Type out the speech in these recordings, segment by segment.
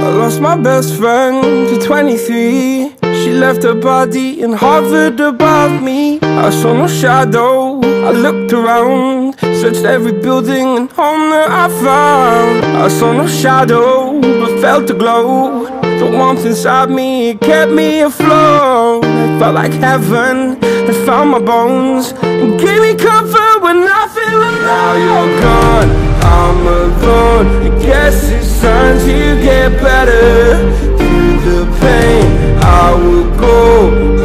Lost my best friend to 23. She left her body and hovered above me. I saw no shadow, I looked around, searched every building and home that I found. I saw no shadow, but felt a glow. The warmth inside me, it kept me afloat. It felt like heaven had found my bones and gave me comfort when I feel alone. Now you're gone, I'm alone. I guess it's time to get better. Through the pain, I will go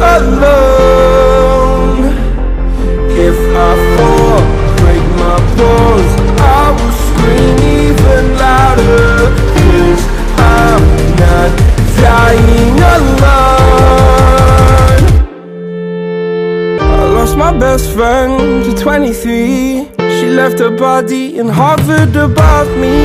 alone. If I fall, break my bones, I will scream even louder. 'Cause I'm not dying alone. I lost my best friend to 23. She left her body and hovered above me.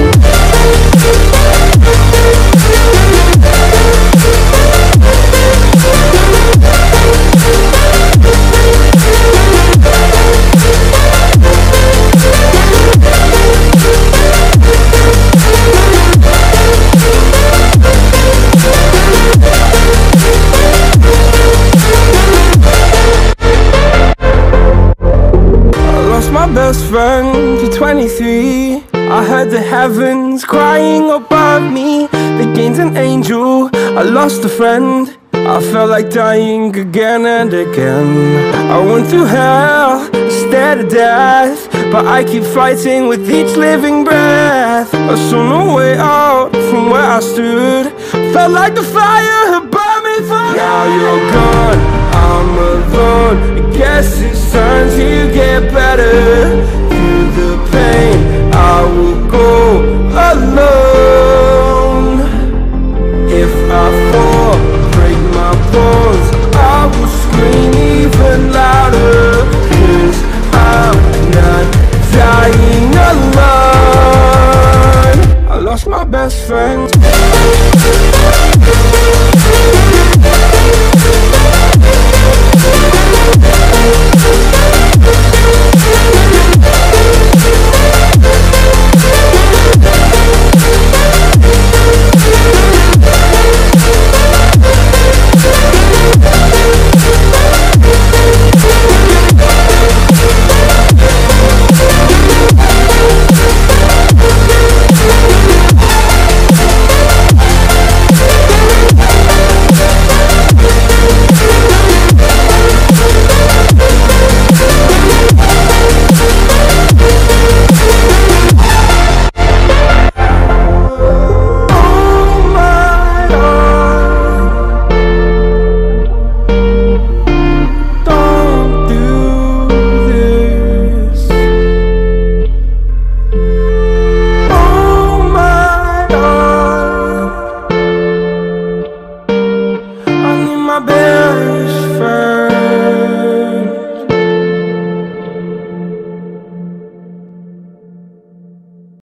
My best friend to 23. I heard the heavens crying above me. They gained an angel, I lost a friend. I felt like dying again and again. I went through hell, stared at death, but I keep fighting with each living breath. I saw no way out from where I stood. Felt like the fire had burned me through. Now you're gone, I'm alone. I guess it's time to get better. Through the pain, I will go alone. If I fall, break my bones, I will scream even louder. 'Cause I'm not dying alone. I lost my best friend.